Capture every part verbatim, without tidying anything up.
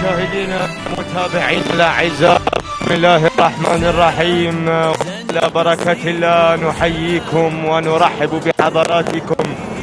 مشاهدينا متابعينا الاعزاء، بسم الله الرحمن الرحيم. على بركة الله نحييكم ونرحب بحضراتكم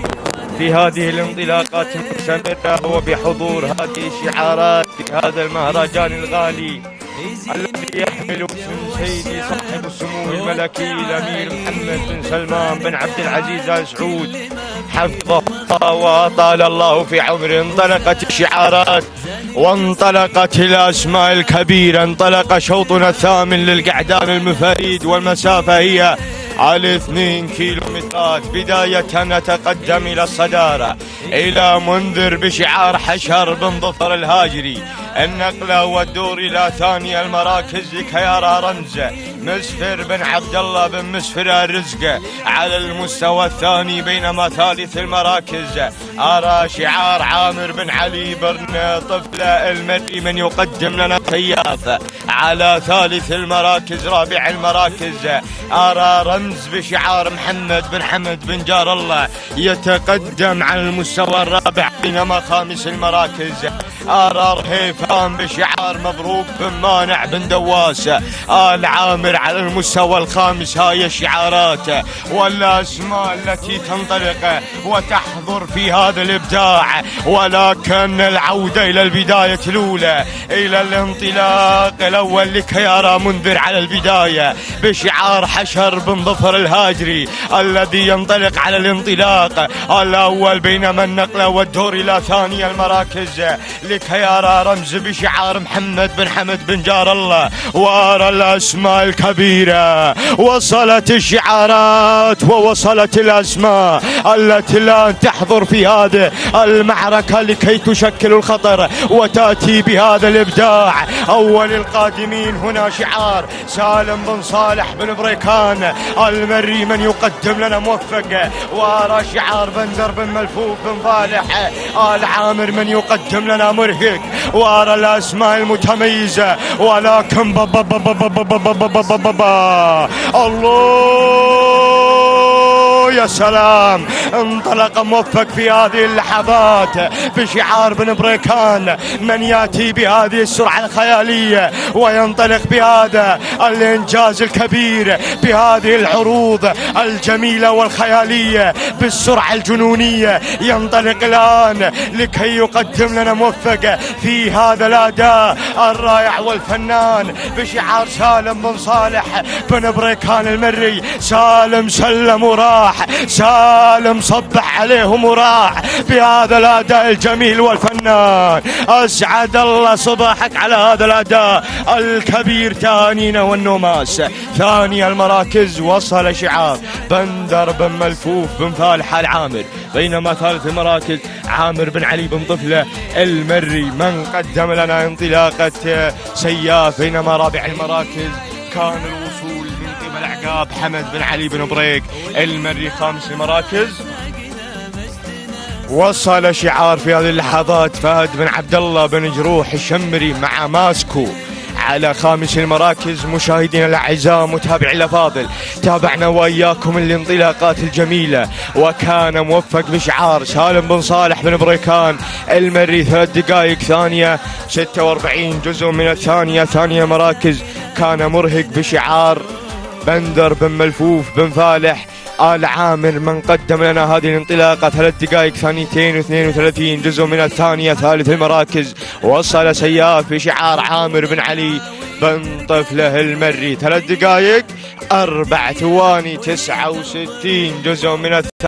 في هذه الانطلاقات المستمرة وبحضور هذه الشعارات في هذا المهرجان الغالي الذي يحمل اسم سيدي صاحب السمو الملكي الامير محمد بن سلمان بن عبد العزيز ال سعود حفظه الله واطال الله في عمره. انطلقت الشعارات وانطلقت الاسماء الكبيره، انطلق شوطنا الثامن للقعدان المفاريد والمسافه هي على اثنين كيلومترات. بداية نتقدم إلى الصدارة إلى منذر بشعار حشر بن ظفر الهاجري. النقلة والدور إلى ثاني المراكز لكيارا رمز مسفر بن عبد الله بن مسفر الرزق على المستوى الثاني، بينما ثالث المراكز أرى شعار عامر بن علي بن طفل المري من يقدم لنا سياف على ثالث المراكز. رابع المراكز أرى رمز بشعار محمد بن حمد بن جار الله يتقدم على المستوى الرابع، بينما خامس المراكز أرى رهيفان بشعار مبروك بن مانع بن دواس آل عامر على المستوى الخامس. هاي الشعارات والأسماء التي تنطلق وتحضر في هذا الإبداع، ولكن العودة إلى البداية الأولى، إلى الانطلاق الأول لكيارا منذر على البداية بشعار حشر بن ظفر الهاجري الذي ينطلق على الانطلاق الأول، بينما النقلة والدور إلى ثاني المراكز لكيارا رمز بشعار محمد بن حمد بن جار الله. وارى الاسماء الكبيره، وصلت الشعارات ووصلت الاسماء التي الان تحضر في هذه المعركه لكي تشكل الخطر وتاتي بهذا الابداع. اول القادمين هنا شعار سالم بن صالح بن بريكان المري من يقدم لنا موفق، وارى شعار بندر بن ملفوف بن فالح آل عامر من يقدم لنا مرهق. وارى الاسماء المتميزه، ولكن بابا بابا بابا بابا بابا بابا الله يا سلام، انطلق موفق في هذه اللحظات بشعار بن بريكان من ياتي بهذه السرعه الخياليه وينطلق بهذا الانجاز الكبير بهذه العروض الجميله والخياليه بالسرعه الجنونيه. ينطلق الان لكي يقدم لنا موفق في هذا الاداء الرائع والفنان بشعار سالم بن صالح بن بريكان المري. سالم سلم وراح، سالم صبح عليهم وراح بهذا الاداء الجميل والفنان. اسعد الله صباحك على هذا الاداء الكبير. تهانينا والنوماس. ثاني المراكز وصل شعار بندر بن ملفوف بن فالح العامر، بينما ثالث المراكز عامر بن علي بن طفله المري من قدم لنا انطلاقه سياف، بينما رابع المراكز كان الوصول من قبل عقاب حمد بن علي بن بريك المري. خامس المراكز وصل شعار في هذه اللحظات فهد بن عبد الله بن جروح الشمري مع ماسكو على خامس المراكز. مشاهدينا الاعزاء متابعي الافاضل، تابعنا واياكم الانطلاقات الجميله، وكان موفق بشعار سالم بن صالح بن بريكان المري ثلاث دقائق ثانيه ستة وأربعين جزء من الثانيه. ثانيه مراكز كان مرهق بشعار بندر بن ملفوف بن فالح آل عامر من قدم لنا هذه الانطلاقة ثلاث دقائق ثانيتين واثنين وثلاثين جزء من الثانية. ثالث المراكز وصل سياف بشعار عامر بن علي بن طفله المري ثلاث دقائق أربع ثواني تسعة وستين جزء من الثانية.